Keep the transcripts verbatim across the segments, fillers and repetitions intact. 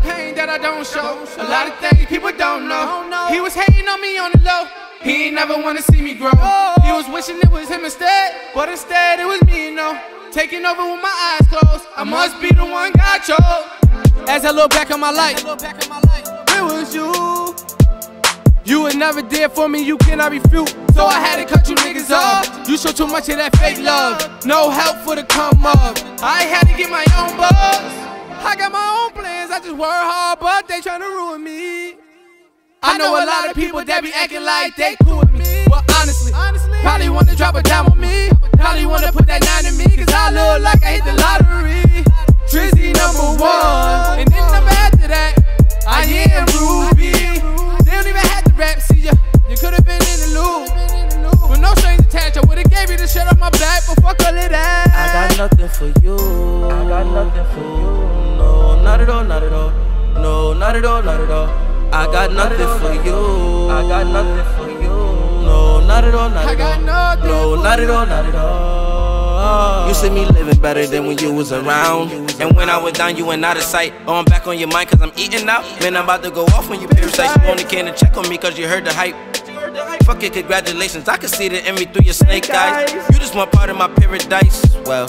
pain that I don't show. A lot of things people don't know. He was hating on me on the low. He ain't never wanna see me grow. He was wishing it was him instead, but instead it was me, you know. Taking over with my eyes closed. I must be the one God chose. As I look back on my life, it was you. You were never there for me, you cannot refute. So I had to cut you niggas off. You show too much of that fake love. No help for the come up. I had to get my own buzz. I got my own plans, I just work hard, but they tryna ruin me. I know a lot of people that be acting like they cool with me. But honestly, probably wanna drop a dime on me. Probably wanna put that nine in me, cause I look like I hit the lottery. Trizzy number one, and then number after that, I am Ruby. They don't even have to rap, see ya. You could've been in the loop. With no strings attached, I would've gave you the shirt off my back, but fuck all of that. I got nothing for you. I got nothing for you. No, not at all, not at all. No, not at all, not at all. I got nothing for you. I got nothing for you. No, not at all, not at all. No, not at all, not at all. You see me living better than when you was around. And when I was down, you went out of sight. Oh, I'm back on your mind cause I'm eating out. Man, I'm about to go off when you parasite. You only came to check on me cause you heard the hype. Fuck it, congratulations. I can see the envy through your snake eyes. You just want part of my paradise. Well,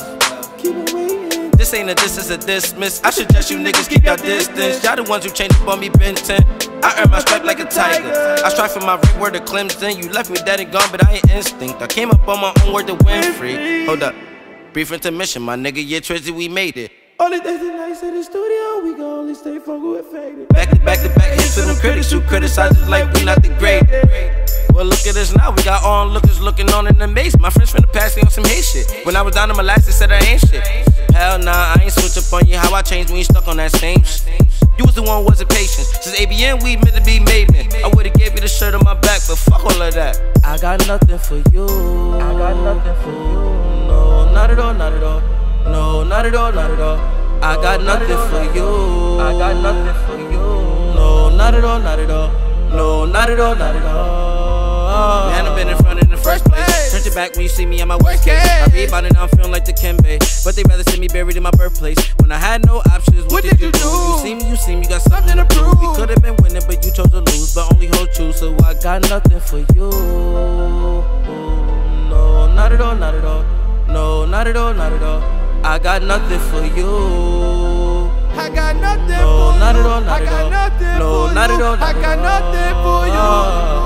this ain't a diss, it's a dismiss. I suggest you niggas keep your distance. Y'all the ones who changed up on me, Ben ten. I earned my stripe like a tiger. I strive for my right word of Clemson. You left me dead and gone, but I ain't instinct. I came up on my own word to win free. Hold up, brief intermission, my nigga. Yeah, Trizzy, we made it. Only days and nights in the studio, we gon' only stay focused with faded. Back to back to back hits to them critics who criticize us like we not the great. Well, look at us now, we got onlookers looking on in amaze. My friends finna pass me on some hate shit. When I was down on my last, they said I ain't shit. Hell nah, I ain't switch up on you. How I changed when you stuck on that same shit. You was the one who wasn't patient. Since A B N, we meant to be made, man. I would've gave you the shirt on my back, but fuck all of that. I got nothing for you. I got nothing for you. No, not at all, not at all. No, not at all, not at all. I got nothing for you. I got nothing for you. No, not at all, not at all. No, not at all, not at all. Man, I've been in front in the first place. Turn your back when you see me at my worst case. I read about it now, I'm feeling like the Kimbe. But they rather see me buried in my birthplace. When I had no options, what, what did, did you do? do? You see me, you see me, you got something to prove. We could've been winning, but you chose to lose. But only hold true, so I got nothing for you. No, not at all, not at all. No, not at all, not at all. I got nothing for you. I got nothing no, for not you. At all, not I at got all. nothing no, for not you. At all, not I got at all. nothing for you.